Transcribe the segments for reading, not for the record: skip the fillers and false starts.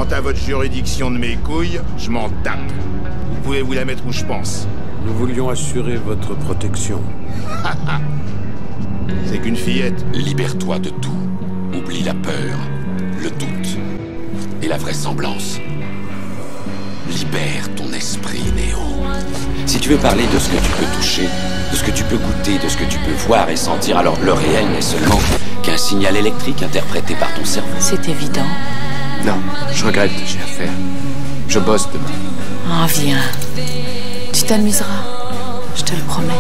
Quant à votre juridiction de mes couilles, je m'en tape. Vous pouvez vous la mettre où je pense. Nous voulions assurer votre protection. C'est qu'une fillette. Libère-toi de tout. Oublie la peur, le doute et la vraisemblance. Libère ton esprit, Néo. Si tu veux parler de ce que tu peux toucher, de ce que tu peux goûter, de ce que tu peux voir et sentir, alors le réel n'est seulement qu'un signal électrique interprété par ton cerveau. C'est évident. Non, je regrette, j'ai affaire. Je bosse demain. Oh, viens. Tu t'amuseras. Je te le promets.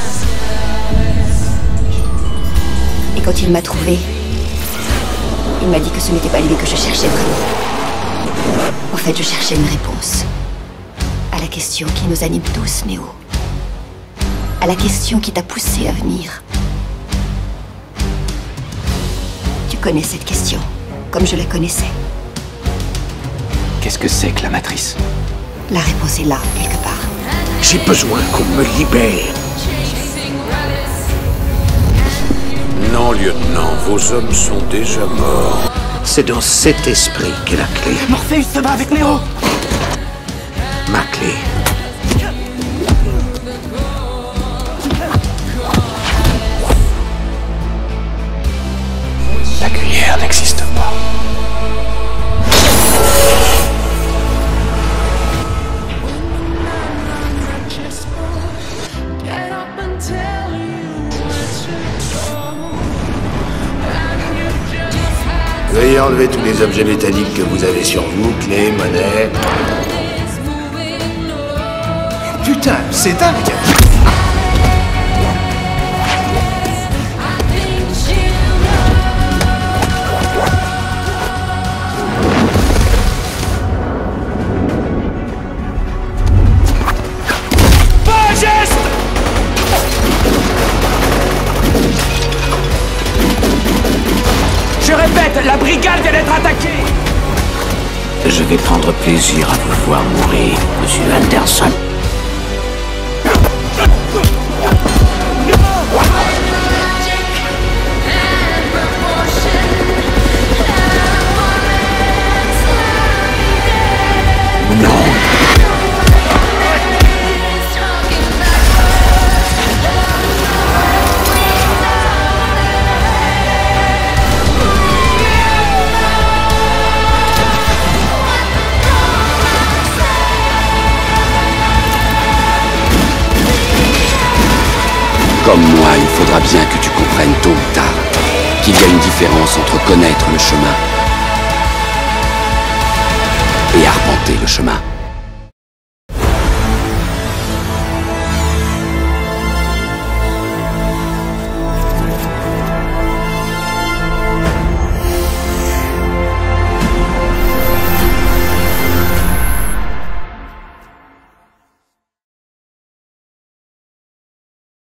Et quand il m'a trouvé, il m'a dit que ce n'était pas lui que je cherchais vraiment. En fait, je cherchais une réponse à la question qui nous anime tous, Néo. À la question qui t'a poussé à venir. Tu connais cette question, comme je la connaissais. Qu'est-ce que c'est que la matrice? La réponse est là, quelque part. J'ai besoin qu'on me libère. Non, lieutenant, vos hommes sont déjà morts. C'est dans cet esprit qu'est la clé. Morpheus se bat avec Néo. Ma clé. La cuillère n'existe pas. Veuillez enlever tous les objets métalliques que vous avez sur vous, clés, monnaie. Putain, c'est dingue. Je répète, la brigade vient d'être attaquée. Je vais prendre plaisir à vous voir mourir, monsieur Anderson. Non. Comme moi, il faudra bien que tu comprennes tôt ou tard qu'il y a une différence entre connaître le chemin et arpenter le chemin.